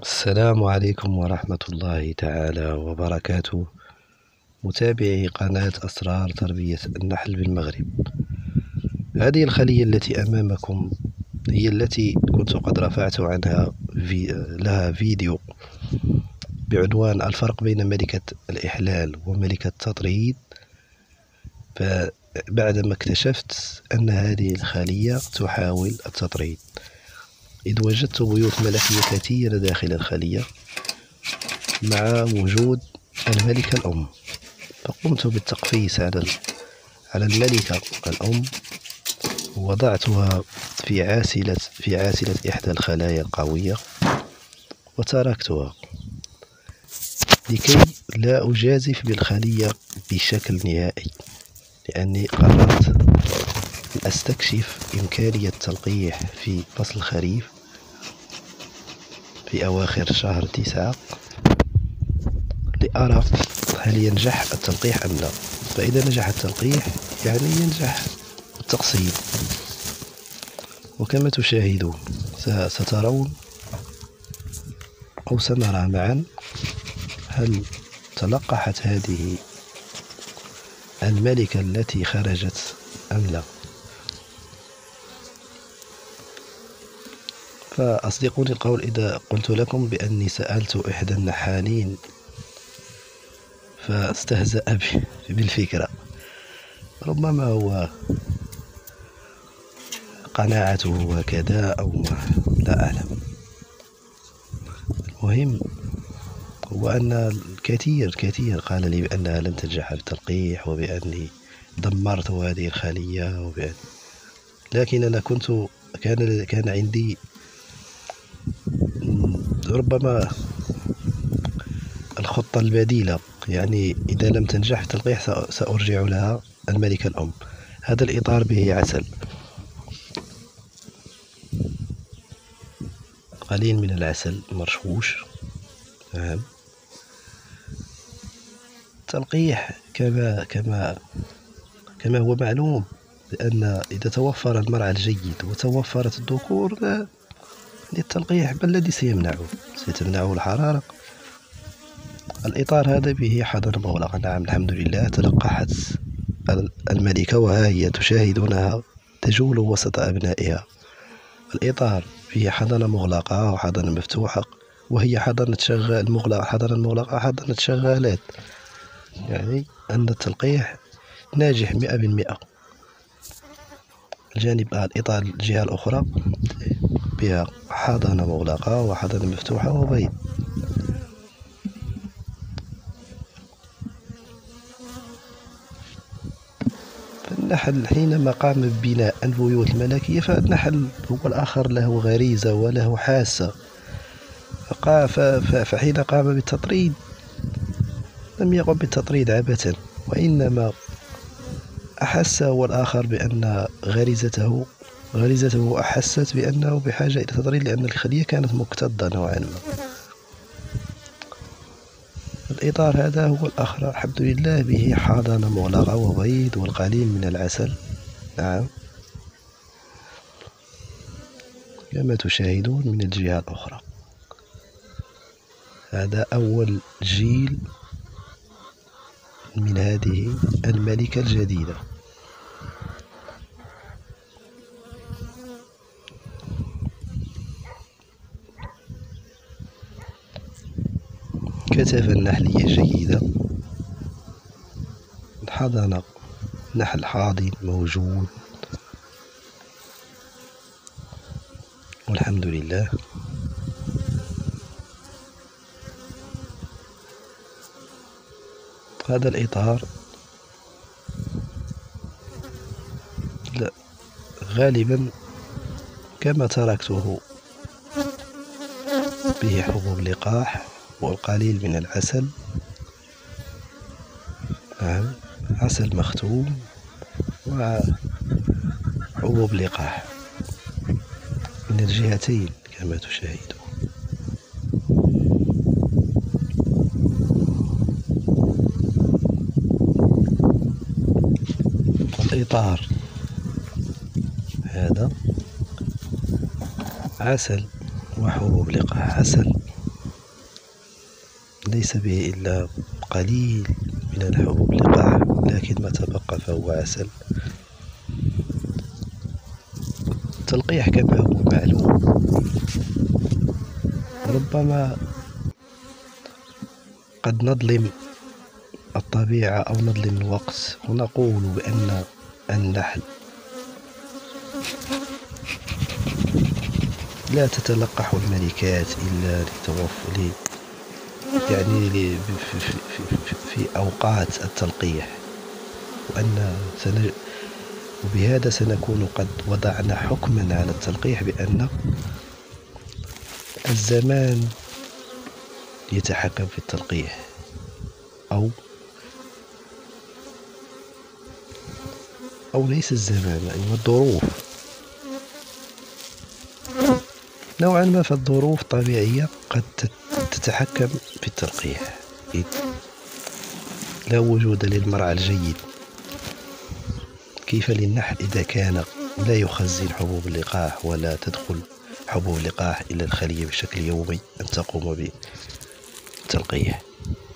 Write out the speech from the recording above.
السلام عليكم ورحمة الله تعالى وبركاته، متابعي قناة أسرار تربية النحل بالمغرب. هذه الخلية التي أمامكم هي التي كنت قد رفعت عنها لها فيديو بعنوان الفرق بين ملكة الإحلال وملكة التطريد. فبعدما اكتشفت أن هذه الخلية تحاول التطريد، إذ وجدت بيوت ملكية كثيرة داخل الخلية مع وجود الملكة الأم، فقمت بالتقفيز على الملكة الأم، ووضعتها في عاسلة إحدى الخلايا القوية وتركتها لكي لا أجازف بالخلية بشكل نهائي، لأني قررت أن أستكشف إمكانية التلقيح في فصل الخريف في أواخر شهر 9 لأرى هل ينجح التلقيح أم لا. فإذا نجح التلقيح يعني ينجح التقصير، وكما تشاهدون سترون أو سنرى معا هل تلقحت هذه الملكة التي خرجت أم لا. فأصدقوني القول إذا قلت لكم بأني سألت إحدى النحالين فاستهزأ بالفكرة، ربما هو قناعته هكذا أو لا أعلم. المهم هو أن الكثير قال لي بأنها لن تنجح في التلقيح وبأني دمرت هذه الخلية لكن أنا كان عندي ربما الخطة البديلة، يعني إذا لم تنجح في التلقيح سأرجع لها الملكة الأم. هذا الإطار به عسل، قليل من العسل مرشوش. نعم، التلقيح كما هو معلوم بأن إذا توفر المرعى الجيد وتوفرت الذكور للتلقيح، ما الذي ستمنعه الحرارة. الإطار هذا به حضانة مغلقة. نعم، الحمد لله تلقحت الملكة وها هي تشاهدونها تجول وسط أبنائها. الإطار فيه حضانة مغلقة وحضانة مفتوحة، وهي حضانة شغالات، يعني أن التلقيح ناجح 100%. الجانب الإطار الجهة الأخرى بها حضانة مغلقة وحضانة مفتوحة وبيض. فالنحل حينما قام ببناء البيوت الملكية، فالنحل هو الآخر له غريزة وله حاسة، فحين قام بالتطريد لم يقم بالتطريد عبثا، وإنما أحس هو الآخر بأن غريزته أحست بأنه بحاجة إلى تطريد، لأن الخلية كانت مكتظة نوعا ما. الإطار هذا هو الآخر الحمد لله به حضانة مغلقة وبيض والقليل من العسل. نعم، كما تشاهدون من الجهة الأخرى. هذا أول جيل من هذه الملكة الجديدة. كثافة النحلية جيدة، الحضانة نحل حاضن موجود والحمد لله. هذا الإطار غالبا كما تركته به حبوب لقاح والقليل من العسل. نعم، عسل مختوم وحبوب لقاح من الجهتين كما تشاهدون. الإطار هذا عسل وحبوب لقاح، عسل ليس به إلا قليل من الحبوب اللقاح، لكن ما تبقى فهو عسل. التلقيح كما هو معلوم ربما قد نظلم الطبيعة أو نظلم الوقت ونقول بأن النحل لا تتلقح الملكات إلا يعني في أوقات التلقيح، وبهذا سنكون قد وضعنا حكما على التلقيح بأن الزمان يتحكم في التلقيح، أو ليس الزمان، أيوة الظروف نوعا ما. فالظروف الطبيعية قد تتحكم في التلقيح، إذ لا وجود للمرعى الجيد. كيف للنحل إذا كان لا يخزن حبوب اللقاح ولا تدخل حبوب اللقاح إلى الخلية بشكل يومي أن تقوم بالتلقيح؟